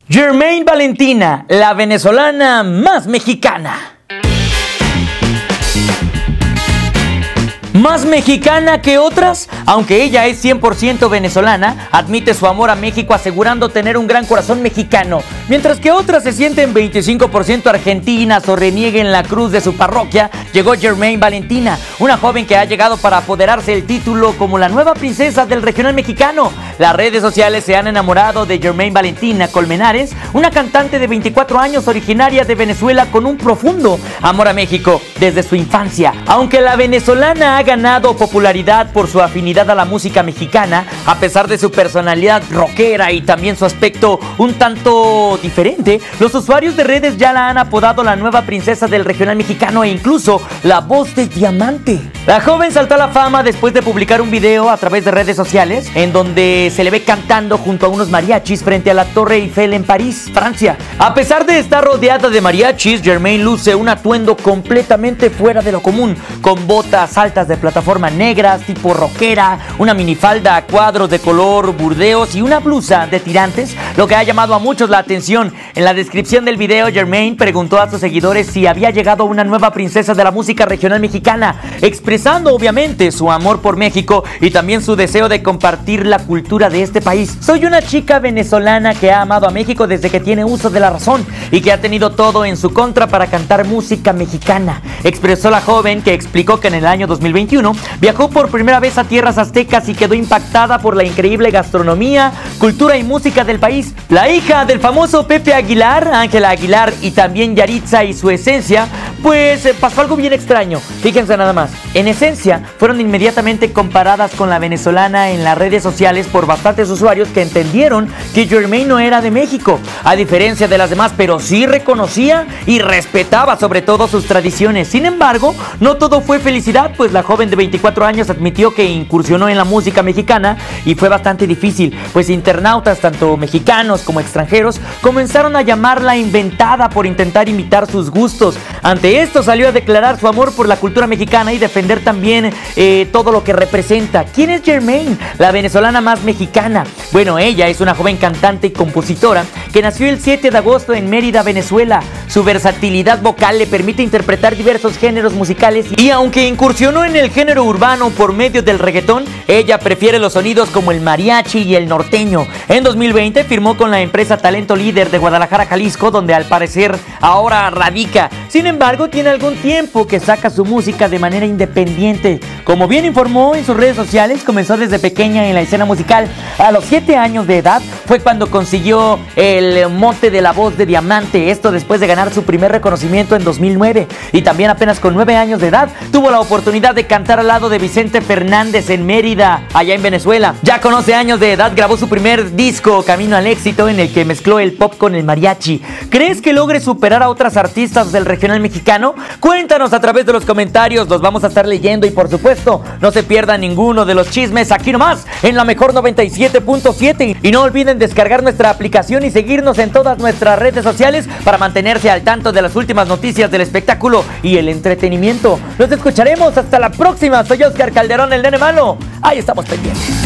Jermaine Valentina, la venezolana más mexicana. ¿Más mexicana que otras? Aunque ella es 100% venezolana, admite su amor a México asegurando tener un gran corazón mexicano, mientras que otras se sienten 25% argentinas o renieguen la cruz de su parroquia. Llegó Jermaine Valentina, una joven que ha llegado para apoderarse el título como la nueva princesa del regional mexicano. Las redes sociales se han enamorado de Jermaine Valentina Colmenares, una cantante de 24 años originaria de Venezuela con un profundo amor a México desde su infancia. Aunque la venezolana ha ganado popularidad por su afinidad a la música mexicana, a pesar de su personalidad rockera y también su aspecto un tanto diferente, los usuarios de redes ya la han apodado la nueva princesa del regional mexicano e incluso la voz de diamante. La joven saltó a la fama después de publicar un video a través de redes sociales en donde se le ve cantando junto a unos mariachis frente a la Torre Eiffel en París, Francia. A pesar de estar rodeada de mariachis, Jermaine luce un atuendo completamente fuera de lo común, con botas altas de plataforma negras tipo rockera, una minifalda a cuadros de color burdeos y una blusa de tirantes, lo que ha llamado a muchos la atención. En la descripción del video, Jermaine preguntó a sus seguidores si había llegado una nueva princesa de la música regional mexicana, expresando obviamente su amor por México y también su deseo de compartir la cultura de este país. Soy una chica venezolana que ha amado a México desde que tiene uso de la razón y que ha tenido todo en su contra para cantar música mexicana, expresó la joven, que explicó que en el año 2021 viajó por primera vez a tierras aztecas y quedó impactada por la increíble gastronomía, cultura y música del país. La hija del famoso Pepe Aguilar, Ángela Aguilar, y también Yaritza y su Esencia, pues pasó algo bien extraño. Fíjense nada más. En Esencia fueron inmediatamente comparadas con la venezolana en las redes sociales por bastantes usuarios que entendieron que Jermaine no era de México, a diferencia de las demás, pero sí reconocía y respetaba sobre todo sus tradiciones. Sin embargo, no todo fue felicidad, pues la joven de 24 años admitió que incursionó en la música mexicana y fue bastante difícil, pues internautas, tanto mexicanos como extranjeros, comenzaron a llamarla inventada por intentar imitar sus gustos. Ante esto salió a declarar su amor por la cultura mexicana y defender también todo lo que representa. ¿Quién es Jermaine, la venezolana más mexicana? Bueno, ella es una joven cantante y compositora que nació el 7 de agosto en Mérida, Venezuela. Su versatilidad vocal le permite interpretar diversos géneros musicales y aunque incursionó en el género urbano por medio del reggaetón, ella prefiere los sonidos como el mariachi y el norteño. En 2020 firmó con la empresa Talento Líder de Guadalajara, Jalisco, donde al parecer ahora radica. Sin embargo, tiene algún tiempo que saca su música de manera independiente. Como bien informó en sus redes sociales, comenzó desde pequeña en la escena musical. A los 7 años de edad fue cuando consiguió el mote de la voz de diamante, esto después de ganar su primer reconocimiento en 2009. Y también apenas con 9 años de edad tuvo la oportunidad de cantar al lado de Vicente Fernández en Mérida, allá en Venezuela. Ya con 11 años de edad grabó su primer disco, Camino al Éxito, en el que mezcló el pop con el mariachi. ¿Crees que logre superar a otras artistas del regional mexicano? Cuéntanos a través de los comentarios, los vamos a estar leyendo y por supuesto, no se pierdan ninguno de los chismes aquí nomás, en la mejor 97.7. Y no olviden descargar nuestra aplicación y seguirnos en todas nuestras redes sociales para mantenerse al tanto de las últimas noticias del espectáculo y el entretenimiento. Nos escucharemos hasta la próxima. Soy Oscar Calderón, el nene malo. Ahí estamos pendientes.